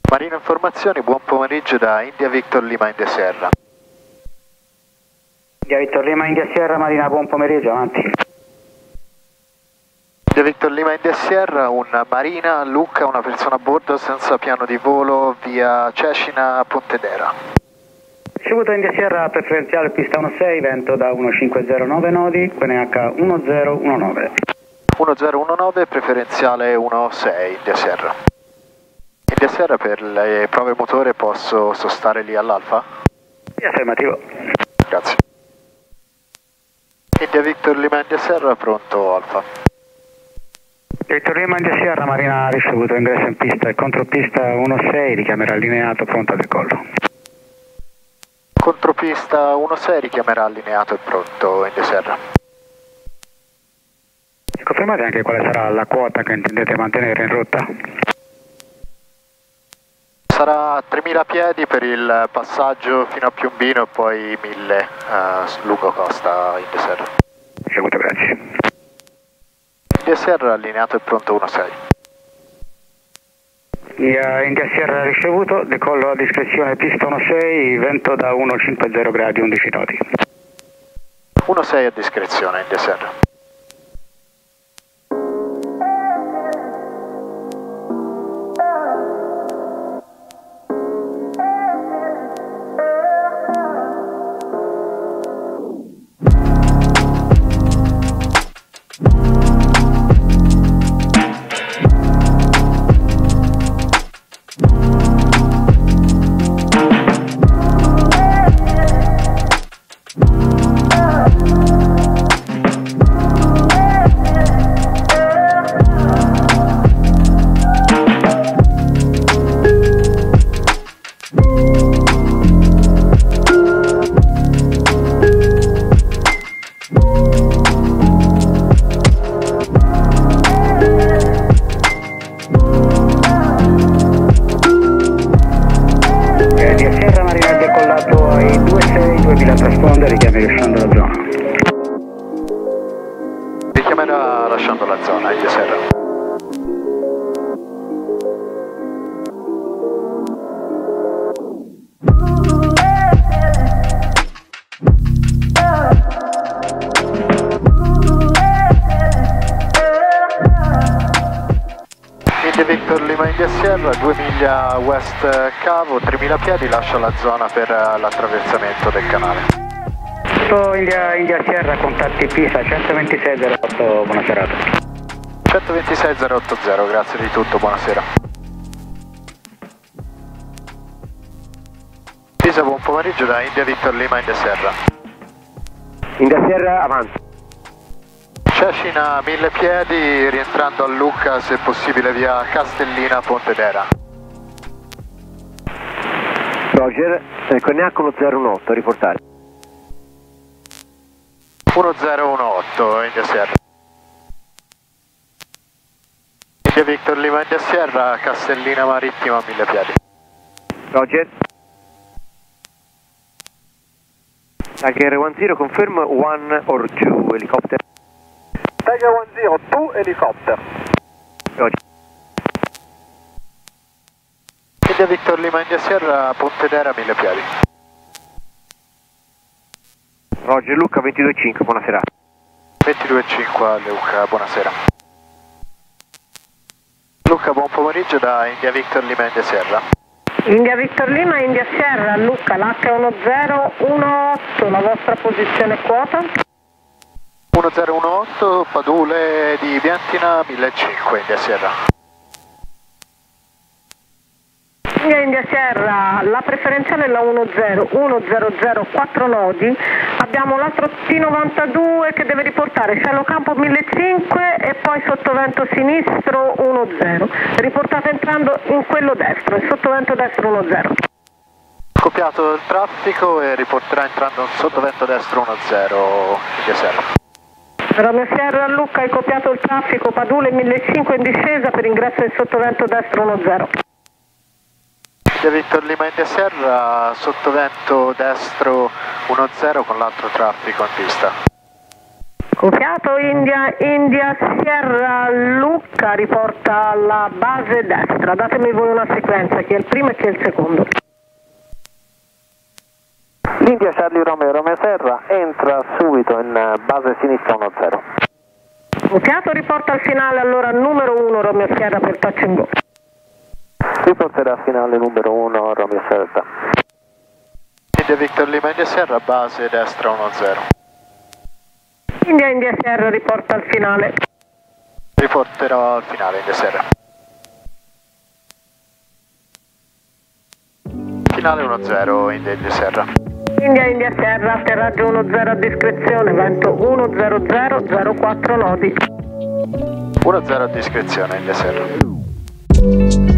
Marina informazioni, buon pomeriggio da India Victor Lima India Sierra. India Victor Lima India Sierra, Marina, buon pomeriggio, avanti. India Victor Lima India Sierra, una Marina, Lucca, una persona a bordo senza piano di volo via Cecina Pontedera. Ricevuto India Sierra, preferenziale pista 16, vento da 1509 nodi, QNH 1019. 1019, preferenziale 16, India Sierra. India Sierra, per le prove motore posso sostare lì all'Alfa? Sì, affermativo. Grazie. India Victor Lima India Sierra, pronto Alfa. Victor Lima India Sierra, Marina, ricevuto ingresso in pista e contropista 16, richiamerà allineato, pronto a decollo. Contropista 16, richiamerà allineato e pronto India Sierra. Confermate anche quale sarà la quota che intendete mantenere in rotta? Sarà 3000 piedi per il passaggio fino a Piombino e poi 1000 lungo costa India Sierra. Ricevuto, grazie. India Sierra allineato e pronto 16. India Sierra ricevuto, decollo a discrezione pista 16, vento da 150 gradi 11 nodi. 16 a discrezione India Sierra. Richiamerà lasciando la zona, India Sierra. India Victor Lima India Sierra, 2 miglia west cavo, 3000 piedi, lascia la zona per l'attraversamento del canale. India Sierra, contatti Pisa 12608, buona serata. 126.080, grazie di tutto, buonasera. Pisa, buon pomeriggio da India Victor Lima India Sierra. India Sierra, avanti. Cecina 1000 piedi, rientrando a Lucca se possibile via Castellina Pontedera. Roger, QNH 1018, riportare. 1018 India Sierra. India Victor Lima India Sierra, Castellina Marittima 1000 piedi. Roger. Tiger 10, confirm 1 or 2, helicopter. Tiger 10, 2 helicopter. Roger. India Victor Lima India Sierra, Pontedera 1000 piedi. Roger, Lucca 22.5, buonasera. 22.5 a Lucca, buonasera. Lucca, buon pomeriggio da India Victor Lima India Sierra. India Victor Lima, India Sierra, Lucca, l'H1018, la vostra posizione quota? 1018, Padule di Biantina 1500 India Sierra. India Sierra, la preferenziale è la 10, 4 nodi, abbiamo l'altro T92 che deve riportare cielo campo 1500 e poi sottovento sinistro 10, riportate entrando in quello destro, il sottovento destro 10. Copiato il traffico e riporterà entrando in sottovento destro 10 India Sierra. Romeo Sierra Lucca, hai copiato il traffico, Padule 1500 in discesa per ingresso in sottovento destro 10. India Victor Lima India Sierra, sottovento destro 10 con l'altro traffico in pista. Confiato, India Sierra Lucca riporta alla base destra, datemi voi una sequenza, chi è il primo e chi è il secondo. India Charlie Romeo Serra entra subito in base sinistra 10. Confiato, riporta al finale allora numero 1 Romeo Sierra per touch and go. Riporterà al finale numero 1 Romeo Serra. India Victor Lima India Sierra, base destra 10. India Sierra riporta al finale. Riporterò al finale India Sierra. Finale 10 India Sierra. India Sierra, atterraggio 10 a discrezione, vento 100, 04 nodi. 10 a discrezione India Sierra.